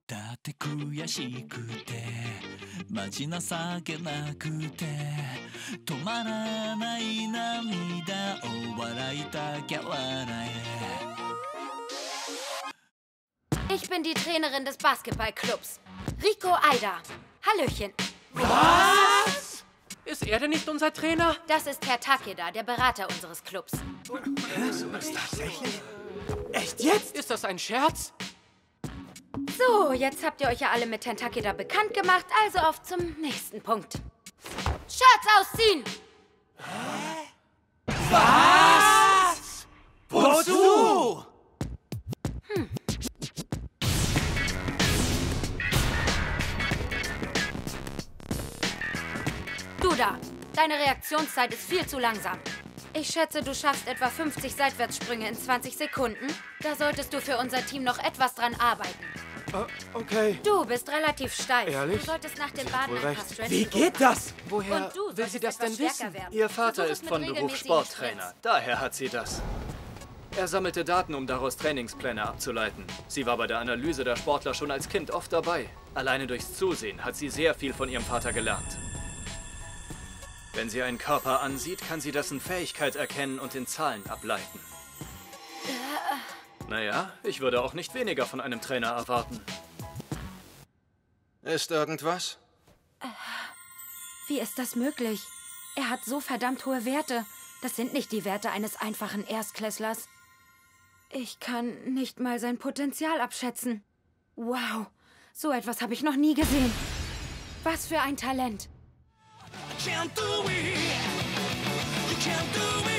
だって悔しくてマジ情けなくて止まらない涙を笑いたきゃ笑え Ich bin die Trainerin des Basketballclubs. Rico Aida. Hallöchen. Was? Ist er denn nicht unser Trainer? Das ist Herr Takeda, der Berater unseres Clubs. Tatsächlich? Echt jetzt? Ist das ein Scherz? So, jetzt habt ihr euch ja alle mit Herrn Takeda bekannt gemacht, also auf zum nächsten Punkt. Shirts ausziehen! Was? Wozu? Du da, deine Reaktionszeit ist viel zu langsam. Ich schätze, du schaffst etwa 50 Seitwärtssprünge in 20 Sekunden. Da solltest du für unser Team noch etwas dran arbeiten. Okay. Du bist relativ steif. Ehrlich? Du solltest nach dem Baden Wohl ein paar recht. Stretch Wie geht das? Woher Und du will sie das denn wissen? Ihr Vater Versuch es ist mit von Beruf regelmäßigen Sporttrainer. Sprints. Daher hat sie das. Er sammelte Daten, um daraus Trainingspläne abzuleiten. Sie war bei der Analyse der Sportler schon als Kind oft dabei. Alleine durchs Zusehen hat sie sehr viel von ihrem Vater gelernt. Wenn sie einen Körper ansieht, kann sie dessen Fähigkeit erkennen und in Zahlen ableiten. Naja, ich würde auch nicht weniger von einem Trainer erwarten. Ist irgendwas? Wie ist das möglich? Er hat so verdammt hohe Werte. Das sind nicht die Werte eines einfachen Erstklässlers. Ich kann nicht mal sein Potenzial abschätzen. Wow, so etwas habe ich noch nie gesehen. Was für ein Talent. Can't do it. You can't do it.